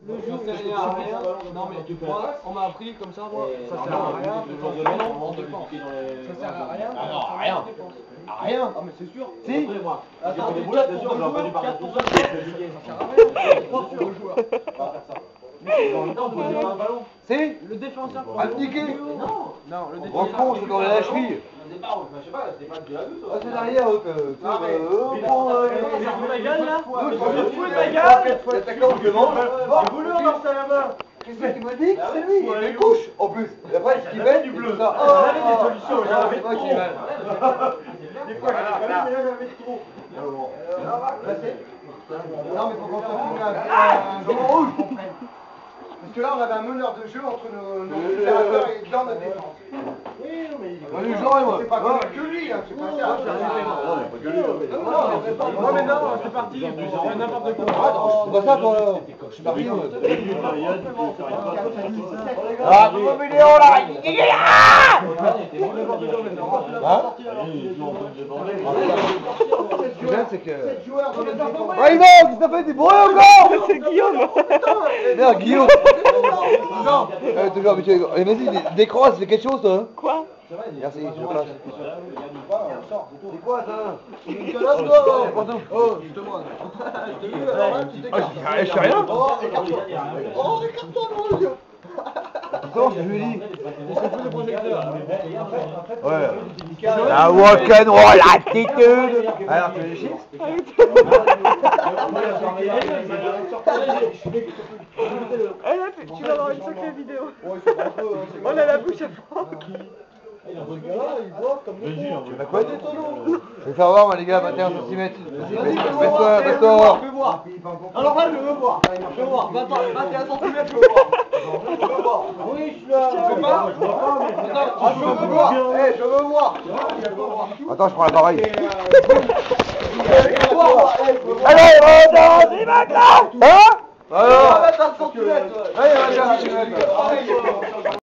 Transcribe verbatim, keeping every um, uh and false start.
Le jour ça sert à rien. Non mais moi, on m'a appris comme ça, moi, ça sert à rien. On dépense. Ça sert à rien. Ah non, à rien. À rien. Ah mais c'est sûr. Si. Attends, des boulettes, bien sûr, j'aurais pas dû parler tout seul. Ça sert à rien. C'est pas sûr le joueur. On va faire ça. En même temps, on pose pas un ballon. Si. Le défenseur. Abdiqué. Non. Non, le En défenseur. con, c'est dans la cheville. Au départ, je sais pas, c'était pas de la vue. Ah, c'est derrière, eux, que. Ah, mais. Euh, bon, euh. Il fout la gueule là. Nous, Il je fout la gueule. L'attaquant qui demande. J'ai voulu lancer la main. Qu'est-ce que tu me dis? C'est lui, il fait couche en plus. Et après, ce qu'il met, du bleu. Ça. On avait des solutions, j'en avais trop. Des fois, j'avais pas mis, mais là, j'avais trop. Non, mais faut qu'on continue un ballon rouge. Parce que là, on avait un meneur de jeu entre nos opérateurs et dans notre défense. Oui, non, mais. C'est pas que lui, hein, c'est pas ça. Non, mais non, c'est parti. C'est n'importe quoi. C'est pas ça, toi. Je suis marié. Ah, mon vidéo là. Hein? Ce que j'aime, c'est que. Ouais, Yvan, qu'est-ce que t'as fait du bruit encore? C'est Guillaume. Merde, Guillaume. Non. Euh, toujours habitué. Eh, vas-y, décroise, c'est quelque chose, toi. Hein? Quoi? Merci, je passe. C'est quoi ça? Nicolas, toi. Oh, je te demande. Je te dis, alors là, tu t'écartes. Je sais rien. Oh, écarte-toi. Oh, écarte-toi, mon Dieu. Attends, je lui dis. C'est plus le projecteur. Ouais. La rock'n'roll attitude. Alors, tu veux des chips? Eh là, tu vas avoir une sacrée vidéo. On a la bouche à fond. Tu vas quoi? Je vais faire voir, moi, les gars, vingt et un centimètres. Mets-toi, mets-toi. Je veux voir. Alors là, je veux voir. Je veux voir. vingt et un centimètres, je veux voir. Je veux voir. Oui, je suis là. Je veux pas. Je veux pas, mais. Ah, je veux voir. Eh, je veux voir. Attends, je prends l'appareil. Allez, on a des là. Hein? Alors. vingt et un centimètres. Allez, vingt et un centimètres.